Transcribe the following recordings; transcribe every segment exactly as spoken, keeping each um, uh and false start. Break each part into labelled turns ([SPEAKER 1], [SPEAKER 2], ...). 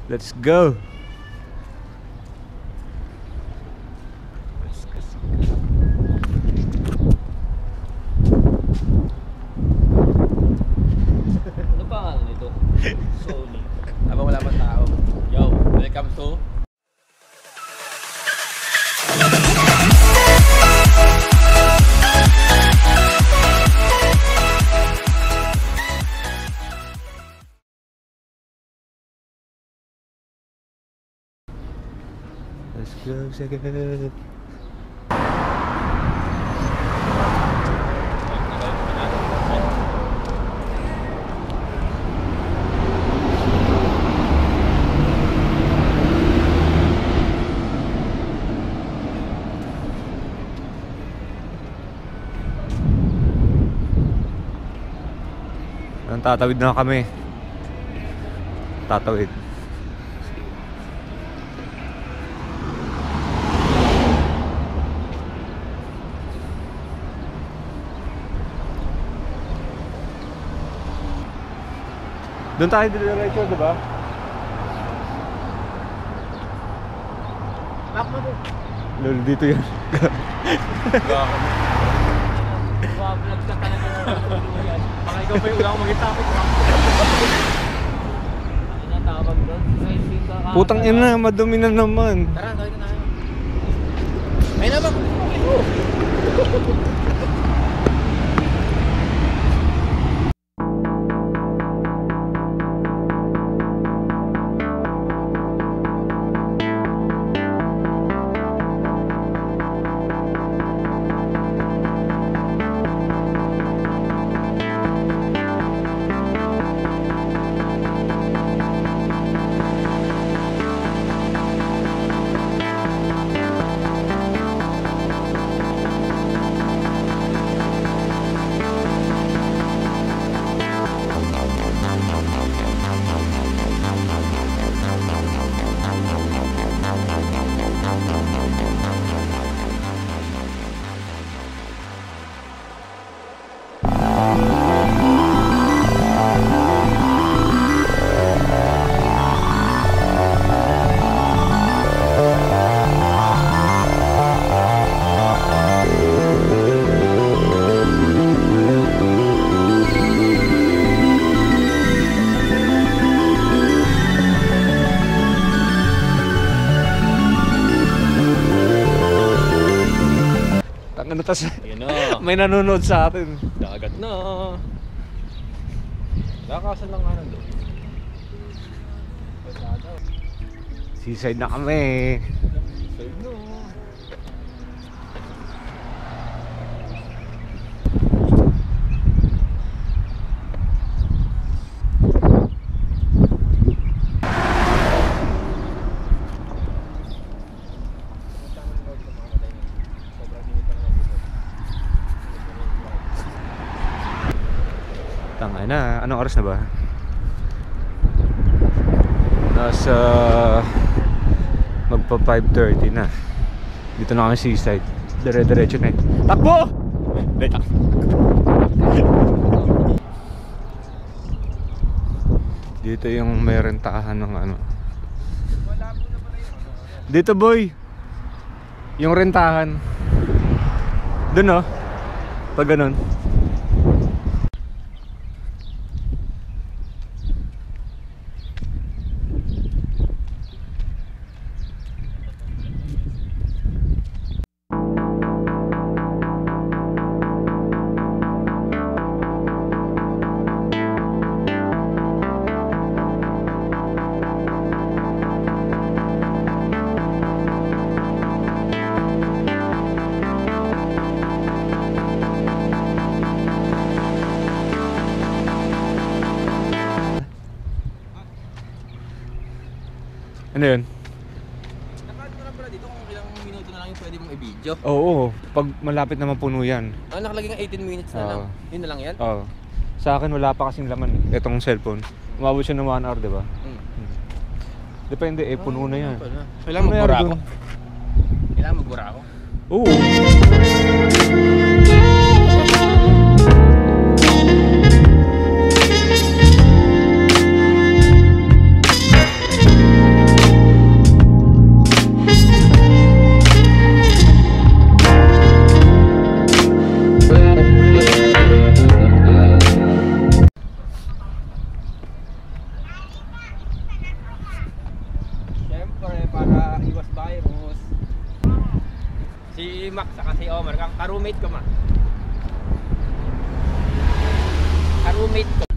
[SPEAKER 1] Let's go.
[SPEAKER 2] Ano pa nga nito? Sony. Habang wala pa tao. Yo, welcome to
[SPEAKER 1] Let's go, second. Tatawid na kami. Tatawid. Doon tayo diretso, di ba?
[SPEAKER 2] Lock mo to.
[SPEAKER 1] Lolo, dito yan.
[SPEAKER 2] Vlog ka talaga ng yan. Baka ikaw pa yung ulang mag-itapit. Ano na tawag doon?
[SPEAKER 1] Putang ina, madumi na naman.
[SPEAKER 2] Tara, tayo na tayo. Ay naman!
[SPEAKER 1] Ano tas?
[SPEAKER 2] Ayun na.
[SPEAKER 1] May nanonood sa atin.
[SPEAKER 2] Dagat na. Dakasan lang nga nandun.
[SPEAKER 1] Seaside na kami.
[SPEAKER 2] Side no.
[SPEAKER 1] Tangay na, anong oras na ba? Nasa magpa five thirty na. Dito na kami seaside. Dire-diretso na eh. Takbo! Dito yung may rentahan ng ano. Dito boy. Yung rentahan. Doon oh. Pag ganun. Ano yun?
[SPEAKER 2] Nakaano ko lang pala dito kung ilang minuto na lang yung pwede mong i-video.
[SPEAKER 1] Oo, pag malapit naman puno yan.
[SPEAKER 2] Ah, nakalagay nga eighteen minutes na lang.
[SPEAKER 1] Oo.
[SPEAKER 2] Yun na lang yan?
[SPEAKER 1] Oo. Sa akin wala pa kasing laman eh. Itong cellphone. Umabot siya ng one hour, di ba?
[SPEAKER 2] Hmm.
[SPEAKER 1] Depende eh, puno na yan.
[SPEAKER 2] Kailangan
[SPEAKER 1] Puno
[SPEAKER 2] magbura
[SPEAKER 1] yan
[SPEAKER 2] ako.
[SPEAKER 1] dun.
[SPEAKER 2] Kailangan magbura ako.
[SPEAKER 1] Oo.
[SPEAKER 2] para iwas virus. Si Max saka si Omar, kang ka-roommate ko ma. Ka-roommate ko.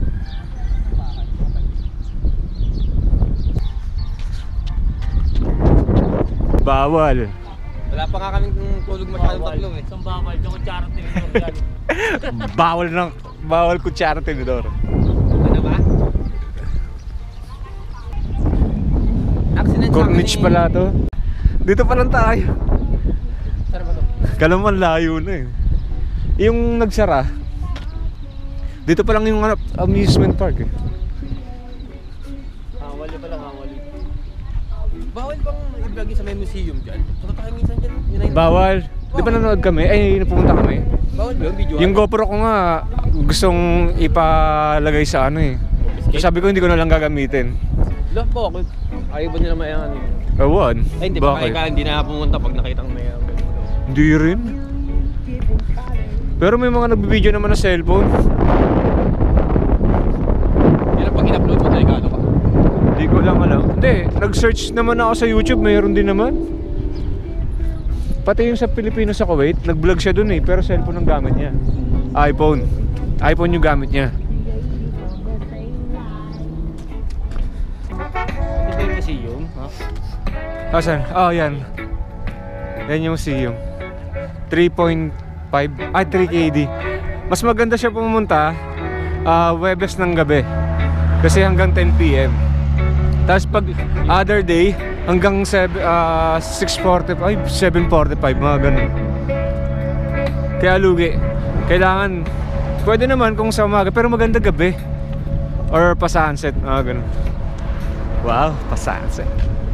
[SPEAKER 1] Bawal.
[SPEAKER 2] Wala pa nga kaming tulog masyadong tatlo eh.
[SPEAKER 3] Isang bawal, yung kutsara tinidor dyan.
[SPEAKER 1] Bawal ng bawal kutsara tinidor.
[SPEAKER 2] Ano ba? Accident sa
[SPEAKER 1] Corniche
[SPEAKER 2] akin eh.
[SPEAKER 1] pala to. Dito pa lang tayo.
[SPEAKER 2] Saan ba to?
[SPEAKER 1] Kalaman layo na eh. Yung nagsara. Dito pa lang yung ano, amusement park eh.
[SPEAKER 3] Hawali pala, hawali.
[SPEAKER 2] Bawal bang i-vlog sa may museum dyan? Punta tayo minsan dyan. Yun na yun.
[SPEAKER 1] Bawal. Di ba nanonood kami? Ay, napupunta kami.
[SPEAKER 2] Bawal ba yung video?
[SPEAKER 1] Yung GoPro ko nga gustong ipalagay sa ano eh. Sabi ko hindi ko na lang gagamitin.
[SPEAKER 2] Lah, bakit? Ayaw ba nila mayangan yun?
[SPEAKER 1] Ewan.
[SPEAKER 2] Ay, hindi ba
[SPEAKER 1] Bakit?
[SPEAKER 2] kaya hindi na pumunta pag nakitang may uh,
[SPEAKER 1] Hindi rin. Pero may mga nagbibideo naman na cellphone.
[SPEAKER 2] Yan ang pag in-upload mo tayo gano ka?
[SPEAKER 1] Hindi ko lang alam. Hindi, nag-search naman ako sa YouTube, mayroon din naman. Pati yung sa Pilipinas sa Kuwait, nag-vlog siya dun eh, pero cellphone ang gamit niya. iPhone. iPhone yung gamit niya.
[SPEAKER 2] Ito yung museum, ha?
[SPEAKER 1] Asan? Oh, yan. Yan yung museum. three point five, ay three K D. Mas maganda siya pumunta uh, Webes ng gabi. Kasi hanggang ten P M Tapos pag other day, hanggang uh, six forty-five, seven forty-five, mga ganun. Kaya lugi. Kailangan, pwede naman kung sa umaga, pero maganda gabi. Or pa sunset, mga ganun. Wow, pa sunset.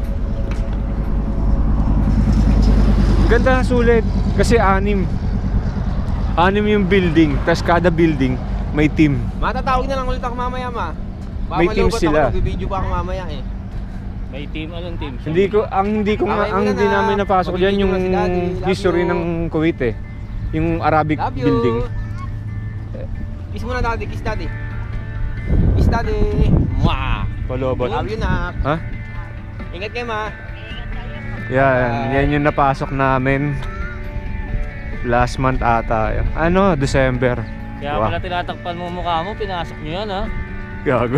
[SPEAKER 1] Ganda, sulit. Kasi anim. Anim yung building. Tapos kada building may team.
[SPEAKER 2] Matatawag na lang ulit ako mamaya, ma. Baka
[SPEAKER 1] May team
[SPEAKER 2] malubot
[SPEAKER 1] sila.
[SPEAKER 2] Ako, nagbibideo pa ako mamaya eh.
[SPEAKER 3] May team, anong team?
[SPEAKER 1] Hindi ko ang hindi ko ma-
[SPEAKER 2] Okay,
[SPEAKER 1] ang
[SPEAKER 2] muna
[SPEAKER 1] hindi
[SPEAKER 2] na.
[SPEAKER 1] namin napasok diyan
[SPEAKER 2] Magbibideo
[SPEAKER 1] yung
[SPEAKER 2] na si Daddy. Love
[SPEAKER 1] history
[SPEAKER 2] you.
[SPEAKER 1] ng Kuwait eh. Yung Arabic
[SPEAKER 2] Love you.
[SPEAKER 1] building.
[SPEAKER 2] Kiss muna daddy, kiss daddy. Kiss daddy. Mwah!
[SPEAKER 1] Palobot.
[SPEAKER 2] Love you na.
[SPEAKER 1] Ha?
[SPEAKER 2] Ingat kayo, ma.
[SPEAKER 1] Yan, yan yung napasok namin last month ata. Ano, December.
[SPEAKER 3] Kaya
[SPEAKER 1] Wow.
[SPEAKER 3] pala tinatakpan mo mukha mo, pinasok nyo yan ha.
[SPEAKER 1] Gago.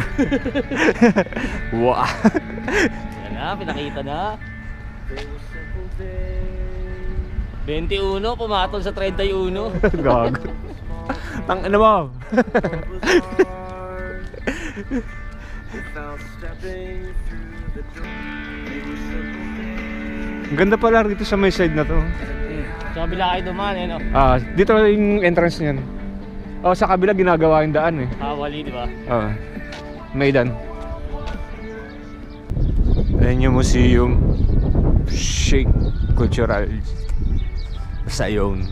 [SPEAKER 1] Wow.
[SPEAKER 3] Yan na, pinakita na. twenty-one, pumatol sa thirty-one.
[SPEAKER 1] Gago. Tang ano mo? Ang ganda pala rito sa may side na to.
[SPEAKER 3] Sa kabila kayo dumaan eh no?
[SPEAKER 1] Ah, dito yung entrance niyan. Oh, sa kabila ginagawa yung daan eh.
[SPEAKER 3] Hawali di ba?
[SPEAKER 1] Ah. Maidan. Ayan yung museum. Sheikh Cultural Sayon.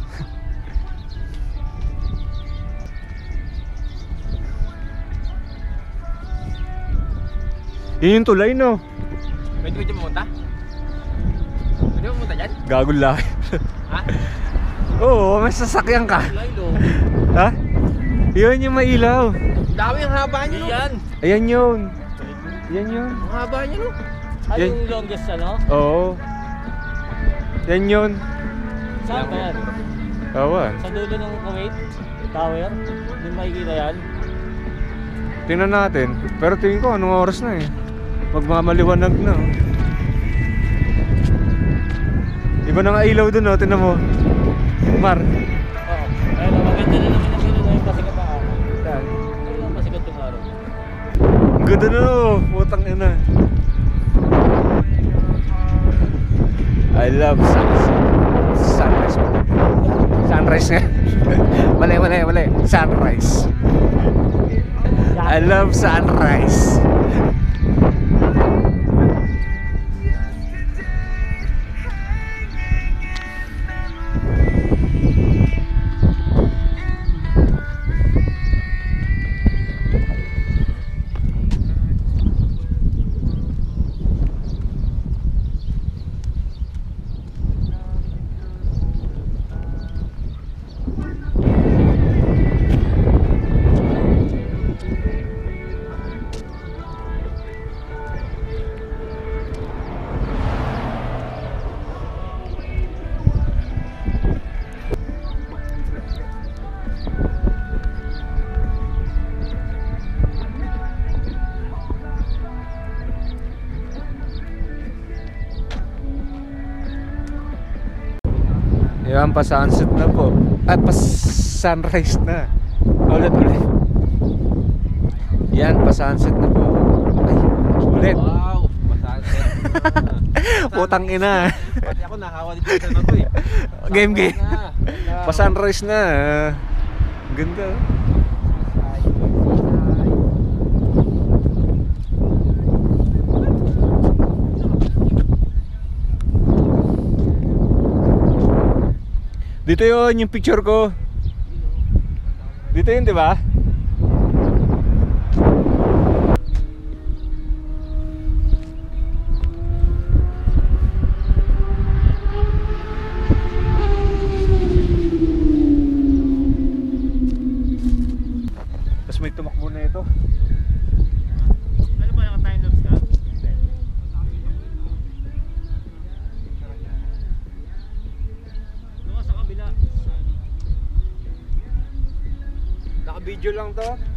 [SPEAKER 1] Yun yung tulay no.
[SPEAKER 2] Pwede ko dyan pumunta? Pwede ko pumunta dyan?
[SPEAKER 1] Gagol laki.
[SPEAKER 2] Ha?
[SPEAKER 1] Oo, may sasakyan ka.
[SPEAKER 2] Lilo.
[SPEAKER 1] Ha? Yun yung mailaw.
[SPEAKER 2] Dami ang haba niyo, no?
[SPEAKER 3] Yan!
[SPEAKER 1] Ayan yun. Yan yun.
[SPEAKER 2] Ang haba niyo, no?
[SPEAKER 3] Ay,
[SPEAKER 1] Yan.
[SPEAKER 3] yung longest ano?
[SPEAKER 1] Oo. Yan yun.
[SPEAKER 3] Saan ba yan?
[SPEAKER 1] Awan.
[SPEAKER 3] Sa dulo ng Kuwait Tower? Doon makikita yan?
[SPEAKER 1] Tingnan natin. Pero tingin ko anong oras na eh. Magmamaliwanag na. Iba na nga ilaw dun, no? Tingnan mo. Mar.
[SPEAKER 3] Oo. Ayun, maganda na naman ang gano'n yung pasikat ang araw.
[SPEAKER 1] Yan.
[SPEAKER 3] Ayun ang pasikat yung araw.
[SPEAKER 1] Ang ganda na, no? Putang ina. I love sunset. Sunrise. Sunrise nga. Mali, mali, mali. Sunrise. I love sunrise. Yan, pa sunset na po. At pa sunrise na. Ulit ulit. Yan, pa sunset na po. Ay, ulit.
[SPEAKER 2] Wow, masanset.
[SPEAKER 1] Putang ina.
[SPEAKER 2] Pati ako nahawa dito sa na to eh.
[SPEAKER 1] Game game.
[SPEAKER 2] Na.
[SPEAKER 1] Pa sunrise na. Ganda. Dito yun yung picture ko. Dito yun, di ba? Tapos may tumakbo na ito.
[SPEAKER 3] Ano ba naka-time lapse ka? Doon ka sa kabila.
[SPEAKER 1] Naka-video lang to.